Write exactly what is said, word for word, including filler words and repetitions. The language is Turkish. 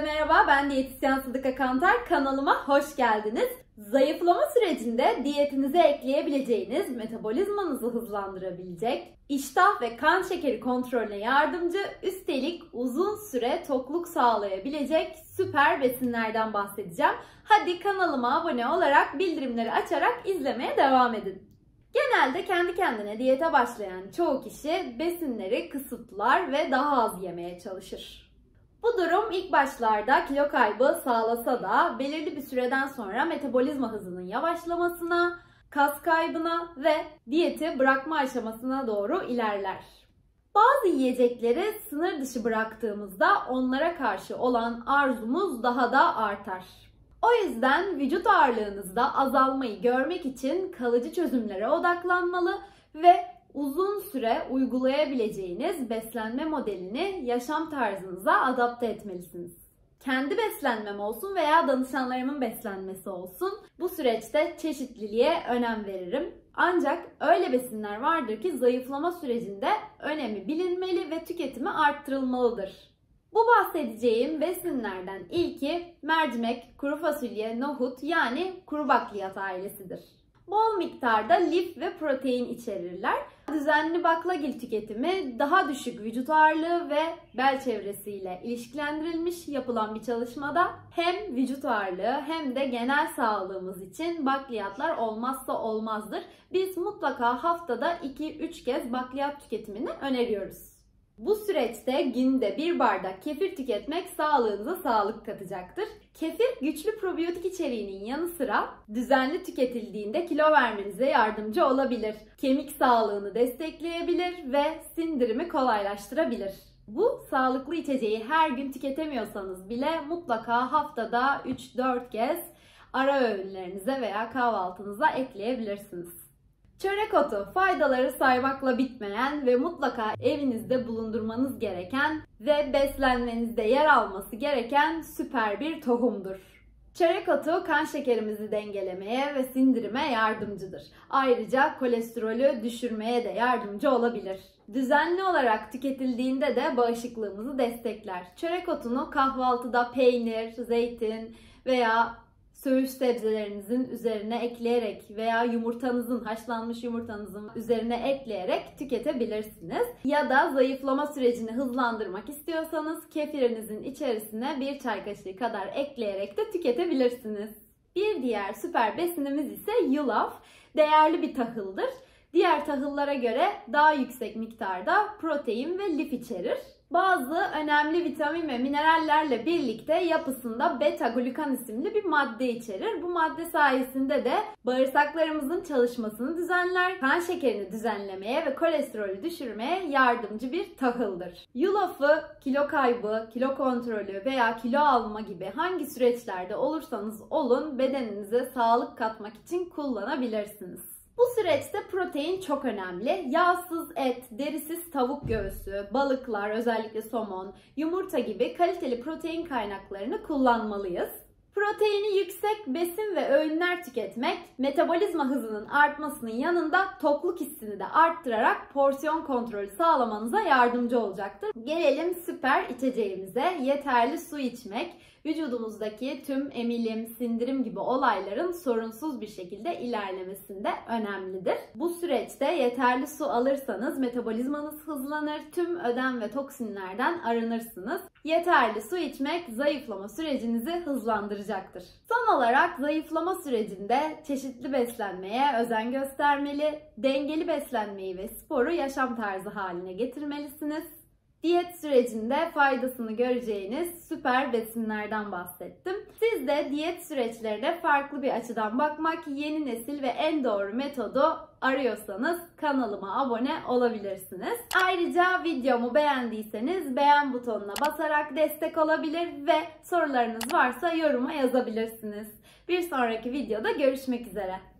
merhaba, ben diyetisyen Sıdıka Kantar. Kanalıma hoş geldiniz. Zayıflama sürecinde diyetinize ekleyebileceğiniz, metabolizmanızı hızlandırabilecek, iştah ve kan şekeri kontrolüne yardımcı, üstelik uzun süre tokluk sağlayabilecek süper besinlerden bahsedeceğim. Hadi kanalıma abone olarak, bildirimleri açarak izlemeye devam edin. Genelde kendi kendine diyete başlayan çoğu kişi besinleri kısıtlar ve daha az yemeye çalışır. Bu durum ilk başlarda kilo kaybı sağlasa da belirli bir süreden sonra metabolizma hızının yavaşlamasına, kas kaybına ve diyeti bırakma aşamasına doğru ilerler. Bazı yiyecekleri sınır dışı bıraktığımızda onlara karşı olan arzumuz daha da artar. O yüzden vücut ağırlığınızda azalmayı görmek için kalıcı çözümlere odaklanmalı ve uzun süre uygulayabileceğiniz beslenme modelini yaşam tarzınıza adapte etmelisiniz. Kendi beslenmem olsun veya danışanlarımın beslenmesi olsun, bu süreçte çeşitliliğe önem veririm. Ancak öyle besinler vardır ki zayıflama sürecinde önemi bilinmeli ve tüketimi arttırılmalıdır. Bu bahsedeceğim besinlerden ilki mercimek, kuru fasulye, nohut yani kuru bakliyat ailesidir. Bol miktarda lif ve protein içerirler. Düzenli baklagil tüketimi daha düşük vücut ağırlığı ve bel çevresiyle ilişkilendirilmiş yapılan bir çalışmada hem vücut ağırlığı hem de genel sağlığımız için bakliyatlar olmazsa olmazdır. Biz mutlaka haftada iki üç kez bakliyat tüketimini öneriyoruz. Bu süreçte günde bir bardak kefir tüketmek sağlığınıza sağlık katacaktır. Kefir güçlü probiyotik içeriğinin yanı sıra düzenli tüketildiğinde kilo vermenize yardımcı olabilir. Kemik sağlığını destekleyebilir ve sindirimi kolaylaştırabilir. Bu sağlıklı içeceği her gün tüketemiyorsanız bile mutlaka haftada üç dört kez ara öğünlerinize veya kahvaltınıza ekleyebilirsiniz. Çörek otu faydaları saymakla bitmeyen ve mutlaka evinizde bulundurmanız gereken ve beslenmenizde yer alması gereken süper bir tohumdur. Çörek otu kan şekerimizi dengelemeye ve sindirime yardımcıdır. Ayrıca kolesterolü düşürmeye de yardımcı olabilir. Düzenli olarak tüketildiğinde de bağışıklığımızı destekler. Çörek otunu kahvaltıda peynir, zeytin veya söğüş sebzelerinizin üzerine ekleyerek veya yumurtanızın, haşlanmış yumurtanızın üzerine ekleyerek tüketebilirsiniz. Ya da zayıflama sürecini hızlandırmak istiyorsanız kefirinizin içerisine bir çay kaşığı kadar ekleyerek de tüketebilirsiniz. Bir diğer süper besinimiz ise yulaf. Değerli bir tahıldır. Diğer tahıllara göre daha yüksek miktarda protein ve lif içerir. Bazı önemli vitamin ve minerallerle birlikte yapısında beta-glukan isimli bir madde içerir. Bu madde sayesinde de bağırsaklarımızın çalışmasını düzenler, kan şekerini düzenlemeye ve kolesterolü düşürmeye yardımcı bir tahıldır. Yulafı kilo kaybı, kilo kontrolü veya kilo alma gibi hangi süreçlerde olursanız olun bedeninize sağlık katmak için kullanabilirsiniz. Bu süreçte protein çok önemli. Yağsız et, derisiz tavuk göğsü, balıklar, özellikle somon, yumurta gibi kaliteli protein kaynaklarını kullanmalıyız. Proteini yüksek besin ve öğünler tüketmek, metabolizma hızının artmasının yanında tokluk hissini de arttırarak porsiyon kontrolü sağlamanıza yardımcı olacaktır. Gelelim süper içeceğimize. Yeterli su içmek, vücudumuzdaki tüm emilim, sindirim gibi olayların sorunsuz bir şekilde ilerlemesinde önemlidir. Bu süreçte yeterli su alırsanız metabolizmanız hızlanır, tüm ödem ve toksinlerden arınırsınız. Yeterli su içmek zayıflama sürecinizi hızlandıracaktır. Son olarak zayıflama sürecinde çeşitli beslenmeye özen göstermeli, dengeli beslenmeyi ve sporu yaşam tarzı haline getirmelisiniz. Diyet sürecinde faydasını göreceğiniz süper besinlerden bahsettim. Siz de diyet süreçlerine farklı bir açıdan bakmak, yeni nesil ve en doğru metodu arıyorsanız kanalıma abone olabilirsiniz. Ayrıca videomu beğendiyseniz beğen butonuna basarak destek olabilir ve sorularınız varsa yoruma yazabilirsiniz. Bir sonraki videoda görüşmek üzere.